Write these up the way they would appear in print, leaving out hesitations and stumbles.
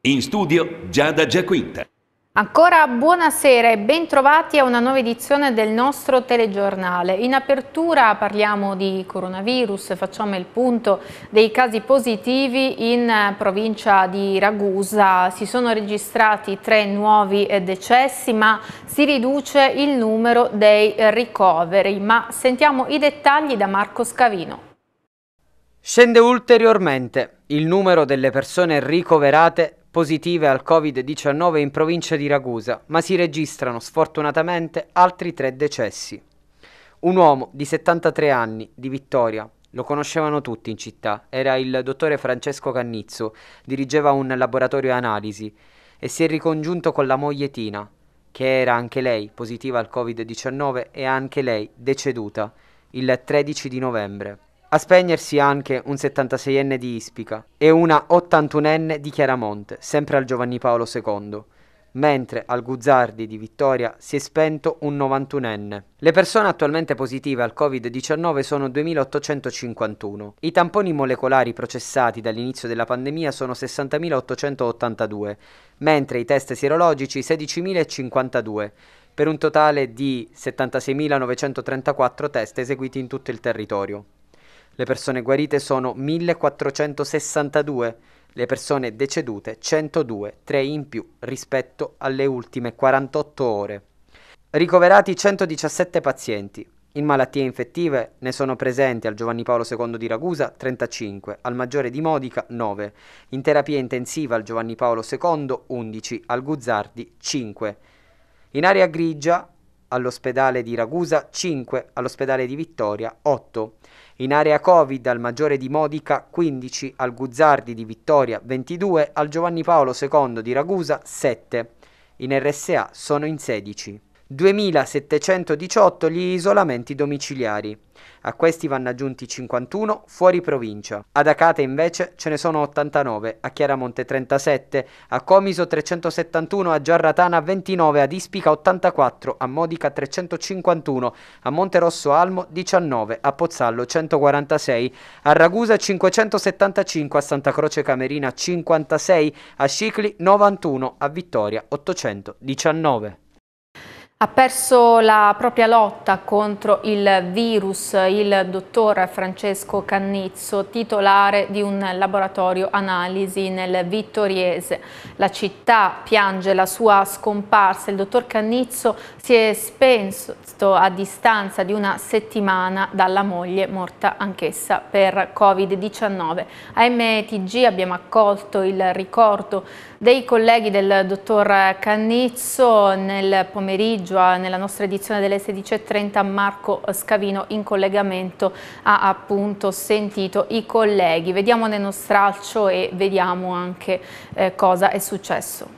In studio Giada Giaquinta. Ancora buonasera e ben trovati a una nuova edizione del nostro telegiornale. In apertura parliamo di coronavirus, facciamo il punto dei casi positivi in provincia di Ragusa. Si sono registrati 3 nuovi decessi, ma si riduce il numero dei ricoveri. Ma sentiamo i dettagli da Marco Scavino. Scende ulteriormente il numero delle persone ricoverate positive al Covid-19 in provincia di Ragusa, ma si registrano sfortunatamente altri 3 decessi. Un uomo di 73 anni di Vittoria, lo conoscevano tutti in città, era il dottore Francesco Cannizzo, dirigeva un laboratorio analisi e si è ricongiunto con la moglie Tina, che era anche lei positiva al Covid-19 e anche lei deceduta il 13 di novembre. A spegnersi anche un 76enne di Ispica e una 81enne di Chiaramonte, sempre al Giovanni Paolo II, mentre al Guzzardi di Vittoria si è spento un 91enne. Le persone attualmente positive al Covid-19 sono 2.851. I tamponi molecolari processati dall'inizio della pandemia sono 60.882, mentre i test sierologici 16.052, per un totale di 76.934 test eseguiti in tutto il territorio. Le persone guarite sono 1462, le persone decedute 102, 3 in più rispetto alle ultime 48 ore. Ricoverati 117 pazienti. In malattie infettive ne sono presenti al Giovanni Paolo II di Ragusa 35, al Maggiore di Modica 9, in terapia intensiva al Giovanni Paolo II 11, al Guzzardi 5. In area grigia all'ospedale di Ragusa 5, all'ospedale di Vittoria 8. In area Covid al Maggiore di Modica 15, al Guzzardi di Vittoria 22, al Giovanni Paolo II di Ragusa 7. In RSA sono in 16. 2718 gli isolamenti domiciliari. A questi vanno aggiunti 51 fuori provincia. Ad Acate invece ce ne sono 89, a Chiaramonte 37, a Comiso 371, a Giarratana 29, ad Ispica 84, a Modica 351, a Monterosso Almo 19, a Pozzallo 146, a Ragusa 575, a Santa Croce Camerina 56, a Scicli 91, a Vittoria 819. Ha perso la propria lotta contro il virus il dottor Francesco Cannizzo, titolare di un laboratorio analisi nel Vittoriese. La città piange la sua scomparsa. Il dottor Cannizzo si è spento a distanza di una settimana dalla moglie, morta anch'essa per Covid-19. A MTG abbiamo accolto il ricordo dei colleghi del dottor Cannizzo. Nel pomeriggio, nella nostra edizione delle 16:30, Marco Scavino in collegamento ha appunto sentito i colleghi. Vediamo nello stralcio e vediamo anche cosa è successo.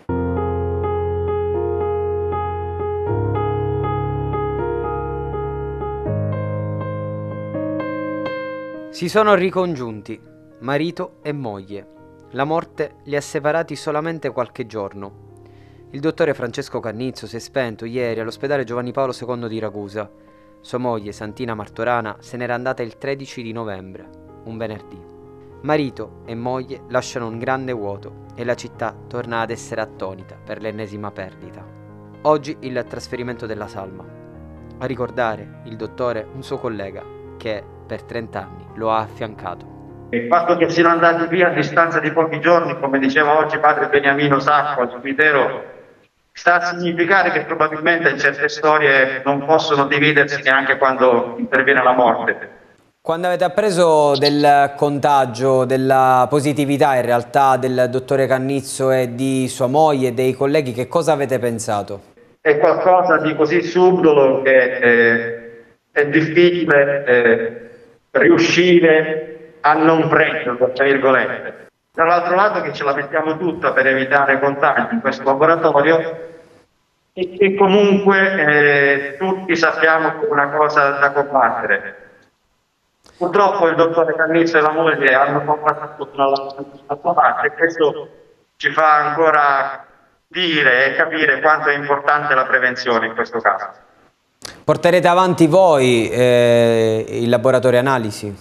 Si sono ricongiunti, marito e moglie. La morte li ha separati solamente qualche giorno. Il dottore Francesco Cannizzo si è spento ieri all'ospedale Giovanni Paolo II di Ragusa. Sua moglie, Santina Martorana, se n'era andata il 13 di novembre, un venerdì. Marito e moglie lasciano un grande vuoto e la città torna ad essere attonita per l'ennesima perdita. Oggi il trasferimento della salma. A ricordare il dottore un suo collega che per 30 anni lo ha affiancato. Il fatto che siano andati via a distanza di pochi giorni, come diceva oggi padre Beniamino Sacco al cimitero, sta a significare che probabilmente certe storie non possono dividersi neanche quando interviene la morte. Quando avete appreso del contagio, della positività in realtà del dottore Cannizzo e di sua moglie e dei colleghi, che cosa avete pensato? È qualcosa di così subdolo che è difficile riuscire a non prenderlo, tra virgolette. Dall'altro lato che ce la mettiamo tutta per evitare contagi in questo laboratorio e che comunque tutti sappiamo che è una cosa da combattere. Purtroppo il dottore Cannizzo e la moglie hanno combattuto la sua parte e questo ci fa ancora dire e capire quanto è importante la prevenzione in questo caso. Porterete avanti voi il laboratorio analisi?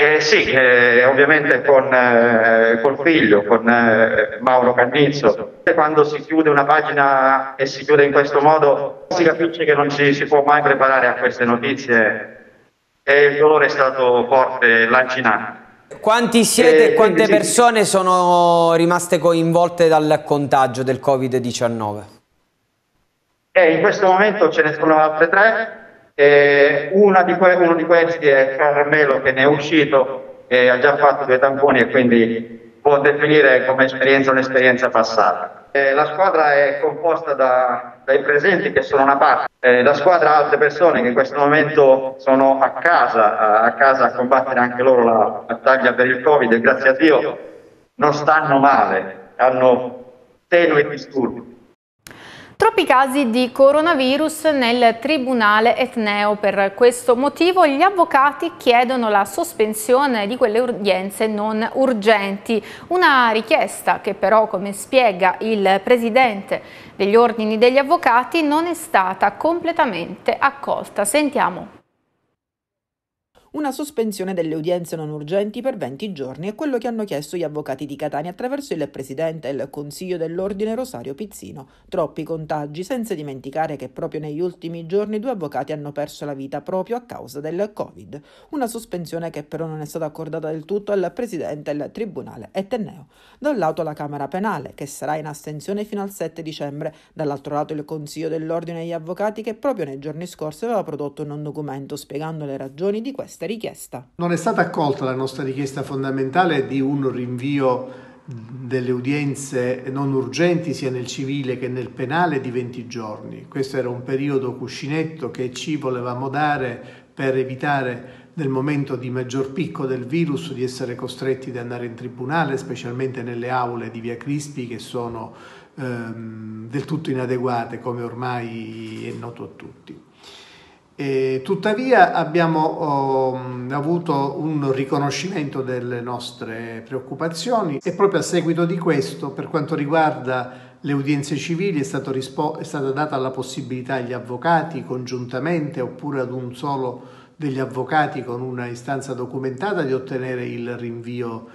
Sì, ovviamente col figlio, con Mauro Cannizzo. Quando si chiude una pagina e si chiude in questo modo, si capisce che non ci si può mai preparare a queste notizie e il dolore è stato forte, lancinante. Quanti siete e quante sì, persone sono rimaste coinvolte dal contagio del Covid-19? In questo momento ce ne sono altre 3. Uno di questi è Carmelo, che ne è uscito e ha già fatto 2 tamponi e quindi può definire come esperienza un'esperienza passata. La squadra è composta dai presenti, che sono una parte, la squadra ha altre persone che in questo momento sono a casa a combattere anche loro la battaglia per il Covid e grazie a Dio non stanno male, hanno tenui disturbi. Troppi casi di coronavirus nel Tribunale etneo. Per questo motivo gli avvocati chiedono la sospensione di quelle udienze non urgenti. Una richiesta che però, come spiega il presidente degli ordini degli avvocati, non è stata completamente accolta. Sentiamo. Una sospensione delle udienze non urgenti per 20 giorni è quello che hanno chiesto gli avvocati di Catania attraverso il presidente del Consiglio dell'Ordine Rosario Pizzino. Troppi contagi, senza dimenticare che proprio negli ultimi giorni 2 avvocati hanno perso la vita proprio a causa del Covid. Una sospensione che però non è stata accordata del tutto al presidente del Tribunale etneo. Da un lato la Camera Penale, che sarà in astensione fino al 7 dicembre, dall'altro lato il Consiglio dell'Ordine degli Avvocati, che proprio nei giorni scorsi aveva prodotto un documento spiegando le ragioni di questa richiesta. Non è stata accolta la nostra richiesta fondamentale di un rinvio delle udienze non urgenti sia nel civile che nel penale di 20 giorni. Questo era un periodo cuscinetto che ci volevamo dare per evitare nel momento di maggior picco del virus di essere costretti ad andare in tribunale, specialmente nelle aule di Via Crispi che sono del tutto inadeguate, come ormai è noto a tutti. Tuttavia abbiamo avuto un riconoscimento delle nostre preoccupazioni e proprio a seguito di questo, per quanto riguarda le udienze civili, è stata data la possibilità agli avvocati congiuntamente oppure ad un solo degli avvocati con una istanza documentata di ottenere il rinvio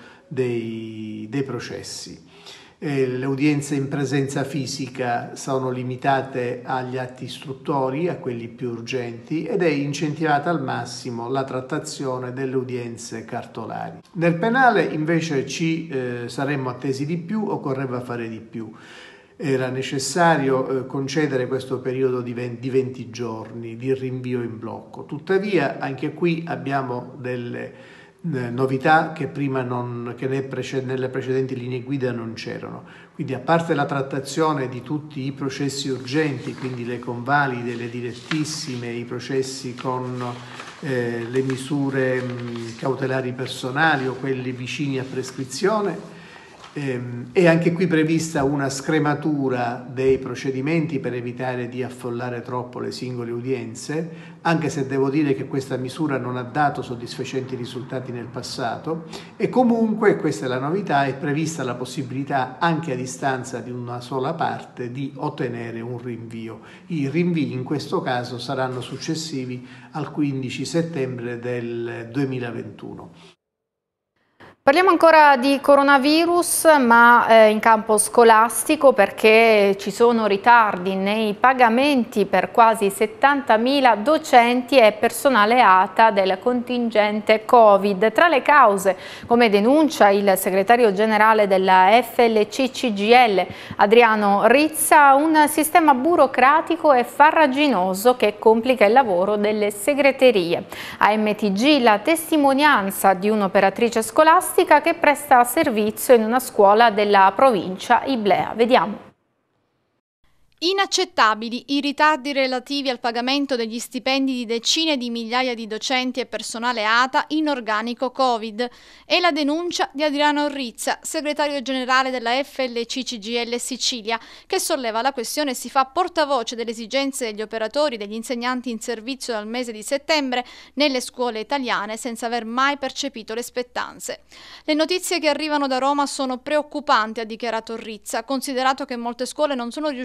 dei processi. Le udienze in presenza fisica sono limitate agli atti istruttori, a quelli più urgenti, ed è incentivata al massimo la trattazione delle udienze cartolari. Nel penale invece ci saremmo attesi di più, occorreva fare di più. Era necessario concedere questo periodo di 20 giorni di rinvio in blocco. Tuttavia anche qui abbiamo delle novità che prima nelle precedenti linee guida non c'erano. Quindi, a parte la trattazione di tutti i processi urgenti, quindi le convalide, le direttissime, i processi con le misure cautelari personali o quelli vicini a prescrizione, è anche qui prevista una scrematura dei procedimenti per evitare di affollare troppo le singole udienze, anche se devo dire che questa misura non ha dato soddisfacenti risultati nel passato, e comunque, questa è la novità, è prevista la possibilità anche a distanza di una sola parte di ottenere un rinvio. I rinvii in questo caso saranno successivi al 15 settembre del 2021. Parliamo ancora di coronavirus, ma in campo scolastico, perché ci sono ritardi nei pagamenti per quasi 70.000 docenti e personale ATA del contingente Covid. Tra le cause, come denuncia il segretario generale della FLC-CGIL, Adriano Rizza, un sistema burocratico e farraginoso che complica il lavoro delle segreterie. AMTG, la testimonianza di un'operatrice scolastica che presta servizio in una scuola della provincia Iblea. Vediamo. Inaccettabili i ritardi relativi al pagamento degli stipendi di decine di migliaia di docenti e personale ATA in organico Covid. È la denuncia di Adriano Rizza, segretario generale della FLC-CGIL Sicilia, che solleva la questione e si fa portavoce delle esigenze degli operatori e degli insegnanti in servizio dal mese di settembre nelle scuole italiane senza aver mai percepito le spettanze. Le notizie che arrivano da Roma sono preoccupanti, ha dichiarato Rizza, considerato che molte scuole non sono riuscite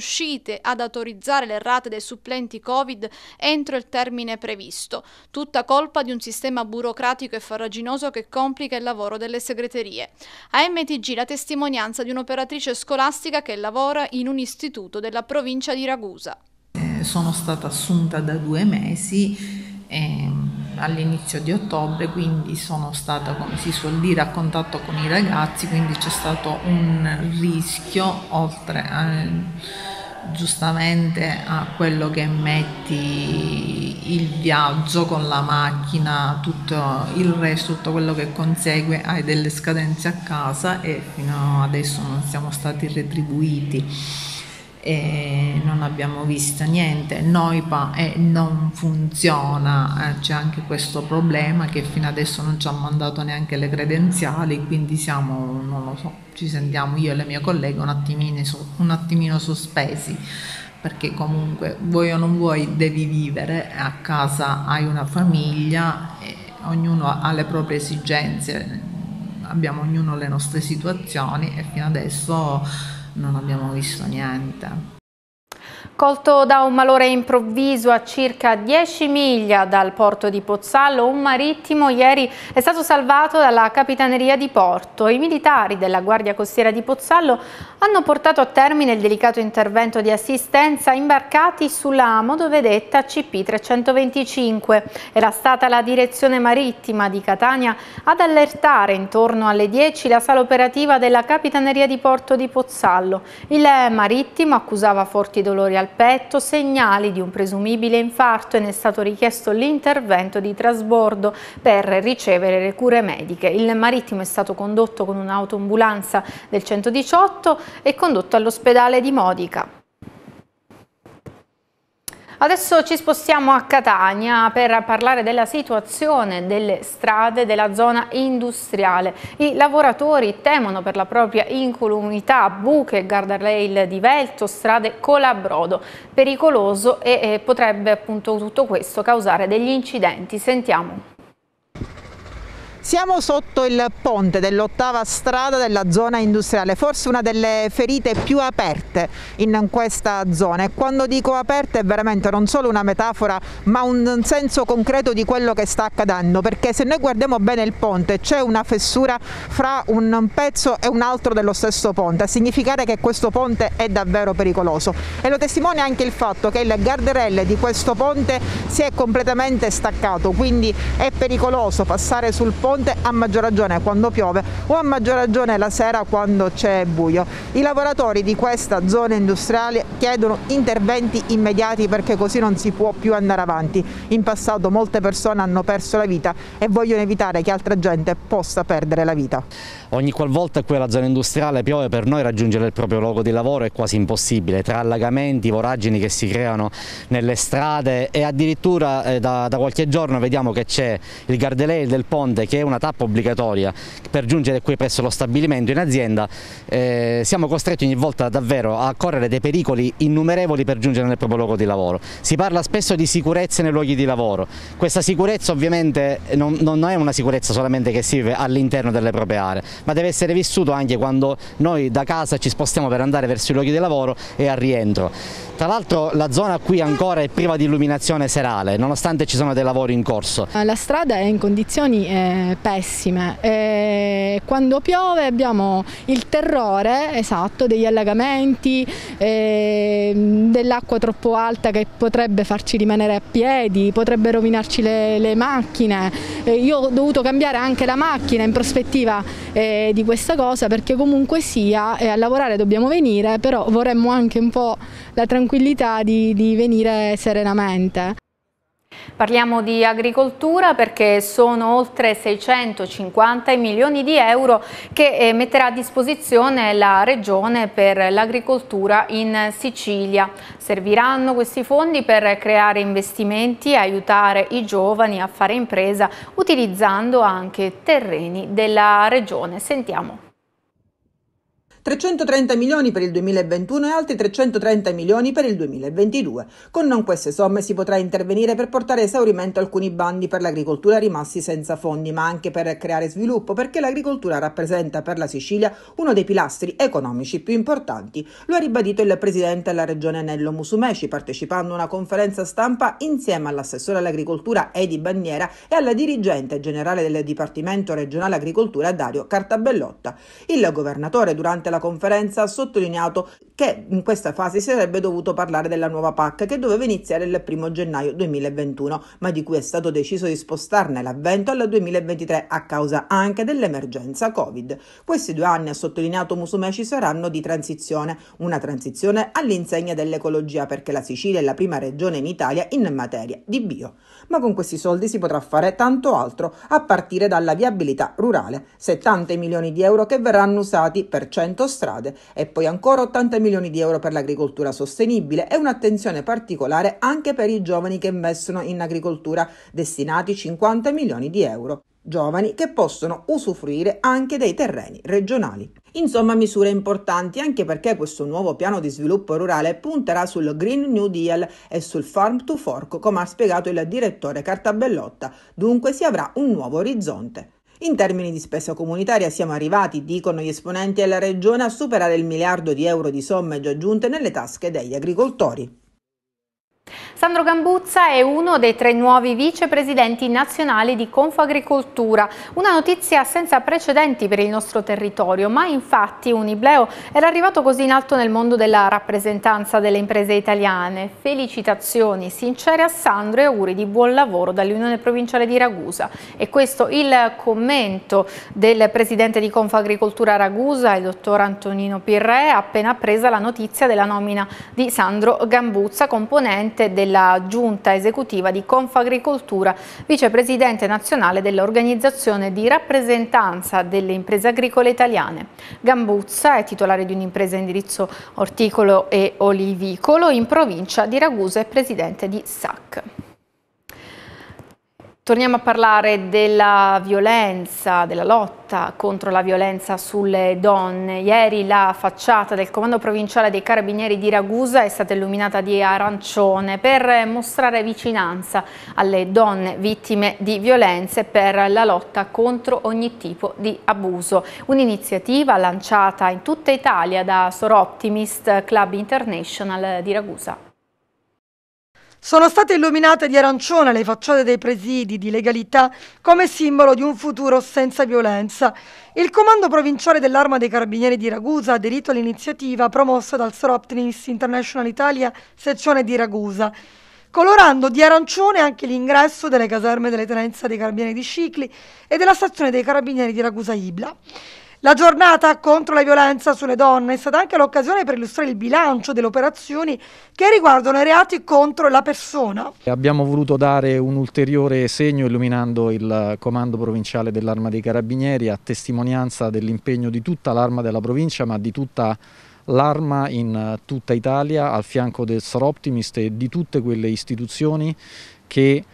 riuscite ad autorizzare le rate dei supplenti Covid entro il termine previsto. Tutta colpa di un sistema burocratico e farraginoso che complica il lavoro delle segreterie. A MTG la testimonianza di un'operatrice scolastica che lavora in un istituto della provincia di Ragusa. Sono stata assunta da 2 mesi all'inizio di ottobre, quindi sono stata, come si suol dire, a contatto con i ragazzi, quindi c'è stato un rischio, oltre giustamente a quello che metti il viaggio con la macchina, tutto il resto, tutto quello che consegue, hai delle scadenze a casa e fino adesso non siamo stati retribuiti. E non abbiamo visto niente, Noipa non funziona, c'è anche questo problema che fino adesso non ci ha mandato neanche le credenziali, quindi siamo, non lo so, ci sentiamo io e le mie colleghe un attimino sospesi, perché comunque vuoi o non vuoi devi vivere, a casa hai una famiglia e ognuno ha le proprie esigenze, abbiamo ognuno le nostre situazioni e fino adesso non abbiamo visto niente. Colto da un malore improvviso a circa 10 miglia dal porto di Pozzallo, un marittimo ieri è stato salvato dalla Capitaneria di Porto. I militari della Guardia Costiera di Pozzallo hanno portato a termine il delicato intervento di assistenza imbarcati sulla motovedetta CP325. Era stata la direzione marittima di Catania ad allertare intorno alle 10 la sala operativa della Capitaneria di Porto di Pozzallo. Il marittimo accusava forti dolori al petto, segnali di un presumibile infarto e ne è stato richiesto l'intervento di trasbordo per ricevere le cure mediche. Il marittimo è stato condotto con un'autoambulanza del 118 e condotto all'ospedale di Modica. Adesso ci spostiamo a Catania per parlare della situazione delle strade della zona industriale. I lavoratori temono per la propria incolumità, buche, guardrail divelto, strade colabrodo. Pericoloso e potrebbe appunto tutto questo causare degli incidenti. Sentiamo. Siamo sotto il ponte dell'8ª strada della zona industriale, forse una delle ferite più aperte in questa zona, e quando dico aperte è veramente non solo una metafora ma un senso concreto di quello che sta accadendo, perché se noi guardiamo bene il ponte c'è una fessura fra un pezzo e un altro dello stesso ponte, a significare che questo ponte è davvero pericoloso, e lo testimonia anche il fatto che il guardrail di questo ponte si è completamente staccato, quindi è pericoloso passare sul ponte a maggior ragione quando piove o a maggior ragione la sera quando c'è buio. I lavoratori di questa zona industriale chiedono interventi immediati perché così non si può più andare avanti. In passato molte persone hanno perso la vita e vogliono evitare che altra gente possa perdere la vita. Ogni qualvolta qui alla zona industriale piove, per noi raggiungere il proprio luogo di lavoro è quasi impossibile, tra allagamenti, voragini che si creano nelle strade e addirittura da qualche giorno vediamo che c'è il guardrail del ponte, che è una tappa obbligatoria per giungere qui presso lo stabilimento in azienda. Siamo costretti ogni volta davvero a correre dei pericoli innumerevoli per giungere nel proprio luogo di lavoro. Si parla spesso di sicurezza nei luoghi di lavoro. Questa sicurezza ovviamente non è una sicurezza solamente che si vive all'interno delle proprie aree, ma deve essere vissuto anche quando noi da casa ci spostiamo per andare verso i luoghi di lavoro e al rientro. Tra l'altro la zona qui ancora è priva di illuminazione serale, nonostante ci sono dei lavori in corso. La strada è in condizioni pessime, quando piove abbiamo il terrore, esatto, degli allagamenti, dell'acqua troppo alta che potrebbe farci rimanere a piedi, potrebbe rovinarci le macchine. Io ho dovuto cambiare anche la macchina in prospettiva di questa cosa, perché comunque sia a lavorare dobbiamo venire, però vorremmo anche un po' la tranquillità di venire serenamente. Parliamo di agricoltura perché sono oltre 650 i milioni di euro che metterà a disposizione la Regione per l'agricoltura in Sicilia. Serviranno questi fondi per creare investimenti e aiutare i giovani a fare impresa utilizzando anche terreni della Regione. Sentiamo. 330 milioni per il 2021 e altri 330 milioni per il 2022. Con non queste somme si potrà intervenire per portare a esaurimento alcuni bandi per l'agricoltura rimasti senza fondi, ma anche per creare sviluppo, perché l'agricoltura rappresenta per la Sicilia uno dei pilastri economici più importanti. Lo ha ribadito il presidente della regione Nello Musumeci, partecipando a una conferenza stampa insieme all'assessore all'agricoltura Edi Banniera e alla dirigente generale del Dipartimento regionale agricoltura Dario Cartabellotta. Il governatore durante la conferenza ha sottolineato che in questa fase si sarebbe dovuto parlare della nuova PAC che doveva iniziare il 1 gennaio 2021, ma di cui è stato deciso di spostarne l'avvento al 2023 a causa anche dell'emergenza Covid. Questi 2 anni, ha sottolineato Musumeci, saranno di transizione, una transizione all'insegna dell'ecologia, perché la Sicilia è la prima regione in Italia in materia di bio. Ma con questi soldi si potrà fare tanto altro, a partire dalla viabilità rurale, 70 milioni di euro che verranno usati per 100 strade e poi ancora 80 milioni di euro per l'agricoltura sostenibile e un'attenzione particolare anche per i giovani che investono in agricoltura, destinati 50 milioni di euro. Giovani che possono usufruire anche dei terreni regionali. Insomma, misure importanti, anche perché questo nuovo piano di sviluppo rurale punterà sul Green New Deal e sul Farm to Fork, come ha spiegato il direttore Cartabellotta. Dunque si avrà un nuovo orizzonte. In termini di spesa comunitaria siamo arrivati, dicono gli esponenti della regione, a superare il miliardo di euro di somme già giunte nelle tasche degli agricoltori. Sandro Gambuzza è uno dei 3 nuovi vicepresidenti nazionali di Confagricoltura, una notizia senza precedenti per il nostro territorio, ma infatti un ibleo era arrivato così in alto nel mondo della rappresentanza delle imprese italiane. Felicitazioni sincere a Sandro e auguri di buon lavoro dall'Unione Provinciale di Ragusa. E questo il commento del presidente di Confagricoltura Ragusa, il dottor Antonino Pirre, appena appresa la notizia della nomina di Sandro Gambuzza, componente della giunta esecutiva di Confagricoltura, vicepresidente nazionale dell'organizzazione di rappresentanza delle imprese agricole italiane. Gambuzza è titolare di un'impresa indirizzo orticolo e olivicolo in provincia di Ragusa e presidente di SAC. Torniamo a parlare della violenza, della lotta contro la violenza sulle donne. Ieri la facciata del Comando Provinciale dei Carabinieri di Ragusa è stata illuminata di arancione per mostrare vicinanza alle donne vittime di violenze e per la lotta contro ogni tipo di abuso. Un'iniziativa lanciata in tutta Italia da Soroptimist Club International di Ragusa. Sono state illuminate di arancione le facciate dei presidi di legalità come simbolo di un futuro senza violenza. Il Comando Provinciale dell'Arma dei Carabinieri di Ragusa ha aderito all'iniziativa promossa dal Soroptimist International Italia, sezione di Ragusa, colorando di arancione anche l'ingresso delle caserme delle tenenze dei Carabinieri di Scicli e della stazione dei Carabinieri di Ragusa Ibla. La giornata contro la violenza sulle donne è stata anche l'occasione per illustrare il bilancio delle operazioni che riguardano i reati contro la persona. Abbiamo voluto dare un ulteriore segno illuminando il Comando Provinciale dell'Arma dei Carabinieri a testimonianza dell'impegno di tutta l'Arma della provincia, ma di tutta l'Arma in tutta Italia, al fianco del Soroptimist e di tutte quelle istituzioni che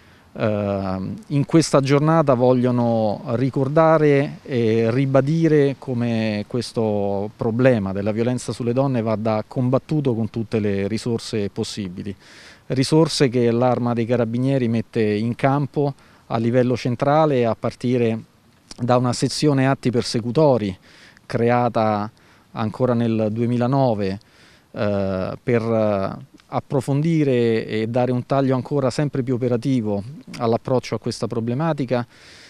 in questa giornata vogliono ricordare e ribadire come questo problema della violenza sulle donne vada combattuto con tutte le risorse possibili, risorse che l'Arma dei Carabinieri mette in campo a livello centrale a partire da una sezione atti persecutori creata ancora nel 2009 per approfondire e dare un taglio ancora sempre più operativo all'approccio a questa problematica,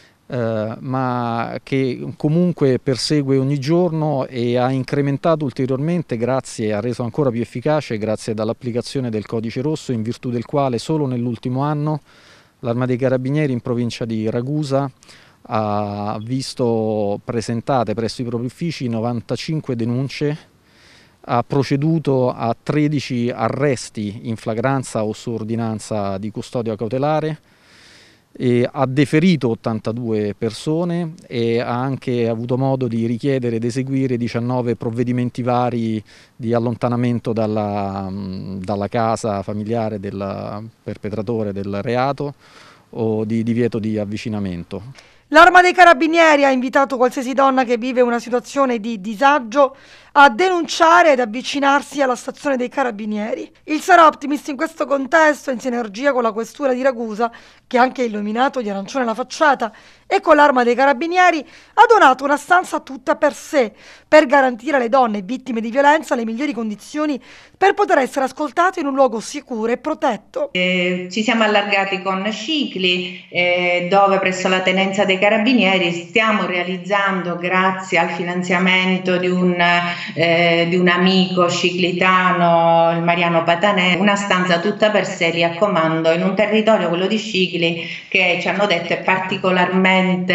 ma che comunque persegue ogni giorno e ha incrementato ulteriormente grazie, ha reso ancora più efficace grazie all'applicazione del Codice Rosso, in virtù del quale solo nell'ultimo anno l'Arma dei Carabinieri in provincia di Ragusa ha visto presentate presso i propri uffici 95 denunce, ha proceduto a 13 arresti in flagranza o su ordinanza di custodia cautelare, e ha deferito 82 persone e ha anche avuto modo di richiedere ed eseguire 19 provvedimenti vari di allontanamento dalla casa familiare del perpetratore del reato o di divieto di avvicinamento. L'Arma dei Carabinieri ha invitato qualsiasi donna che vive una situazione di disagio a denunciare ed avvicinarsi alla stazione dei Carabinieri. Il Sara Optimist in questo contesto, in sinergia con la Questura di Ragusa, che ha anche illuminato di arancione la facciata, e con l'Arma dei Carabinieri, ha donato una stanza tutta per sé, per garantire alle donne vittime di violenza le migliori condizioni per poter essere ascoltate in un luogo sicuro e protetto. Ci siamo allargati con Scicli, dove presso la Tenenza dei Carabinieri stiamo realizzando, grazie al finanziamento di un amico sciclitano, il Mariano Patanè, una stanza tutta per sé lì a comando in un territorio, quello di Scicli, che ci hanno detto è particolarmente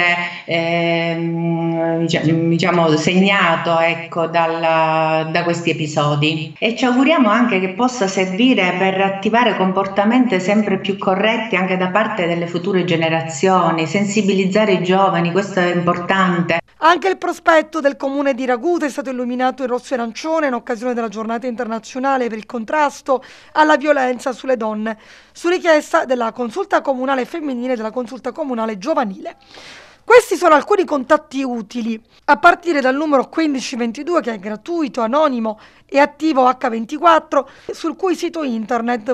segnato, ecco, da questi episodi, e ci auguriamo anche che possa servire per attivare comportamenti sempre più corretti anche da parte delle future generazioni, sensibilizzare i giovani, questo è importante. Anche il prospetto del comune di Ragusa è stato illuminato in rosso e arancione in occasione della giornata internazionale per il contrasto alla violenza sulle donne, su richiesta della consulta comunale femminile e della consulta comunale giovanile. Questi sono alcuni contatti utili, a partire dal numero 1522, che è gratuito, anonimo e attivo H24, sul cui sito internet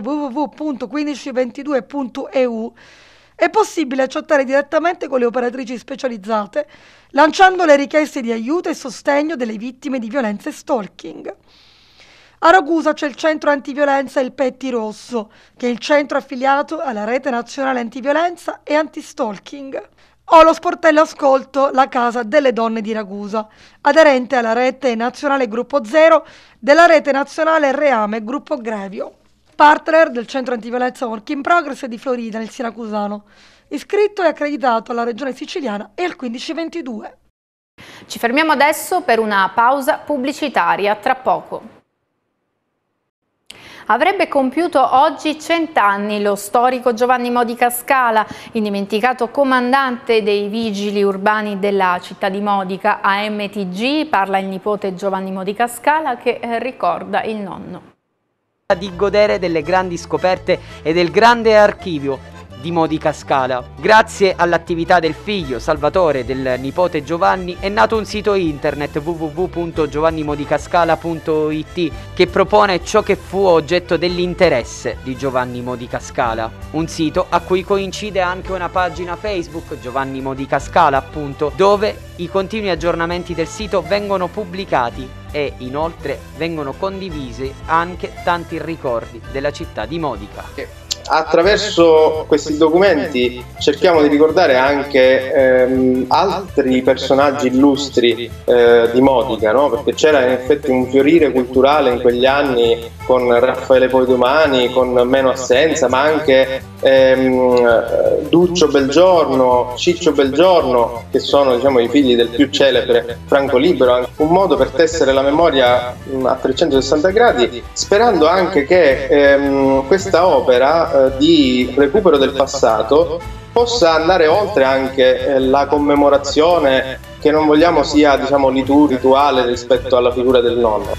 www.1522.eu. È possibile chattare direttamente con le operatrici specializzate, lanciando le richieste di aiuto e sostegno delle vittime di violenza e stalking. A Ragusa c'è il centro antiviolenza Il Petti Rosso, che è il centro affiliato alla Rete Nazionale Antiviolenza e Antistalking. O lo sportello ascolto La Casa delle Donne di Ragusa, aderente alla Rete Nazionale Gruppo Zero della Rete Nazionale Reame Gruppo Grevio, partner del centro antiviolenza Work in Progress di Florida nel Siracusano, iscritto e accreditato alla regione siciliana e al 1522. Ci fermiamo adesso per una pausa pubblicitaria, tra poco. Avrebbe compiuto oggi 100 anni lo storico Giovanni Modica Scala, indimenticato comandante dei vigili urbani della città di Modica. A MTG parla il nipote Giovanni Modica Scala, che ricorda il nonno. Di godere delle grandi scoperte e del grande archivio di Modica Scala. Grazie all'attività del figlio Salvatore e del nipote Giovanni è nato un sito internet www.giovannimodicascala.it che propone ciò che fu oggetto dell'interesse di Giovanni Modica Scala. Un sito a cui coincide anche una pagina Facebook, Giovanni Modica Scala appunto, dove i continui aggiornamenti del sito vengono pubblicati e inoltre vengono condivisi anche tanti ricordi della città di Modica. Attraverso questi documenti cerchiamo di ricordare anche altri personaggi illustri di Modica, no? Perché c'era in effetti un fiorire culturale in quegli anni con Raffaele Poedomani, con Meno Assenza, ma anche Duccio Belgiorno, Ciccio Belgiorno, che sono, diciamo, i figli del più celebre Franco Libero. Un modo per tessere la memoria a 360 gradi, sperando anche che questa opera di recupero del passato possa andare oltre anche la commemorazione, che non vogliamo sia, diciamo, rituale rispetto alla figura del nonno.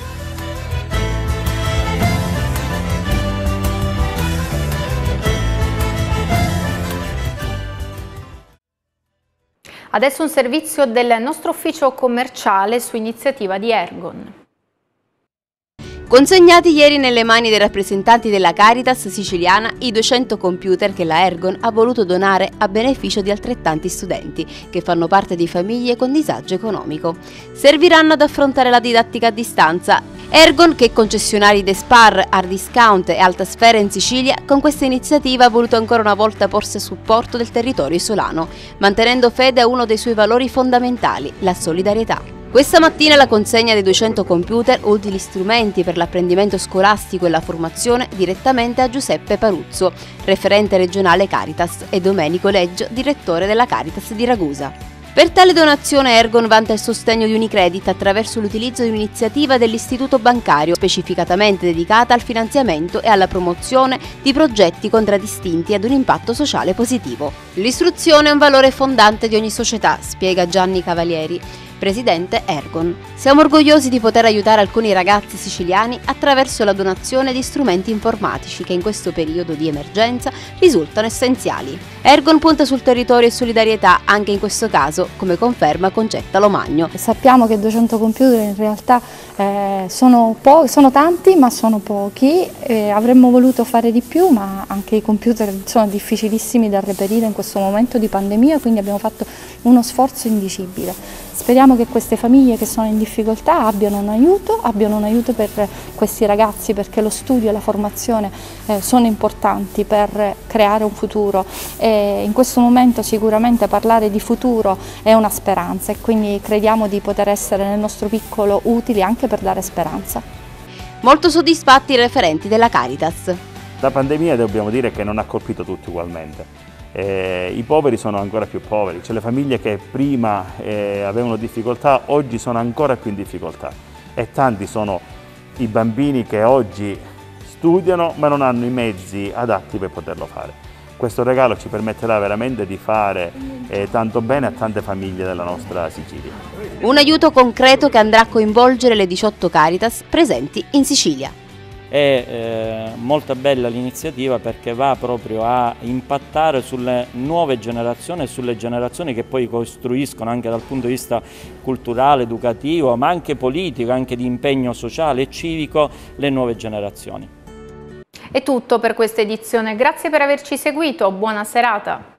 Adesso un servizio del nostro ufficio commerciale su iniziativa di Ergon. Consegnati ieri nelle mani dei rappresentanti della Caritas siciliana i 200 computer che la Ergon ha voluto donare a beneficio di altrettanti studenti che fanno parte di famiglie con disagio economico. Serviranno ad affrontare la didattica a distanza. Ergon, che concessionari Despar, Hard Discount e Altasfera in Sicilia, con questa iniziativa ha voluto ancora una volta porsi a supporto del territorio isolano, mantenendo fede a uno dei suoi valori fondamentali, la solidarietà. Questa mattina la consegna dei 200 computer, utili strumenti per l'apprendimento scolastico e la formazione, direttamente a Giuseppe Paruzzo, referente regionale Caritas, e Domenico Leggio, direttore della Caritas di Ragusa. Per tale donazione Ergon vanta il sostegno di Unicredit attraverso l'utilizzo di un'iniziativa dell'istituto bancario specificatamente dedicata al finanziamento e alla promozione di progetti contraddistinti ad un impatto sociale positivo. L'istruzione è un valore fondante di ogni società, spiega Gianni Cavalieri. presidente Ergon. Siamo orgogliosi di poter aiutare alcuni ragazzi siciliani attraverso la donazione di strumenti informatici che in questo periodo di emergenza risultano essenziali. Ergon punta sul territorio e solidarietà anche in questo caso, come conferma Concetta Lomagno. Sappiamo che 200 computer in realtà sono tanti ma sono pochi, avremmo voluto fare di più, ma anche i computer sono difficilissimi da reperire in questo momento di pandemia, quindi abbiamo fatto uno sforzo indicibile. Speriamo che queste famiglie che sono in difficoltà abbiano un aiuto per questi ragazzi, perché lo studio e la formazione sono importanti per creare un futuro e in questo momento sicuramente parlare di futuro è una speranza e quindi crediamo di poter essere nel nostro piccolo utili anche per dare speranza. Molto soddisfatti i referenti della Caritas. La pandemia dobbiamo dire che non ha colpito tutti ugualmente. I poveri sono ancora più poveri, cioè le famiglie che prima avevano difficoltà oggi sono ancora più in difficoltà e tanti sono i bambini che oggi studiano ma non hanno i mezzi adatti per poterlo fare. Questo regalo ci permetterà veramente di fare tanto bene a tante famiglie della nostra Sicilia. Un aiuto concreto che andrà a coinvolgere le 18 Caritas presenti in Sicilia. È molto bella l'iniziativa perché va proprio a impattare sulle nuove generazioni e sulle generazioni che poi costruiscono anche dal punto di vista culturale, educativo, ma anche politico, anche di impegno sociale e civico, le nuove generazioni. È tutto per questa edizione, grazie per averci seguito, buona serata.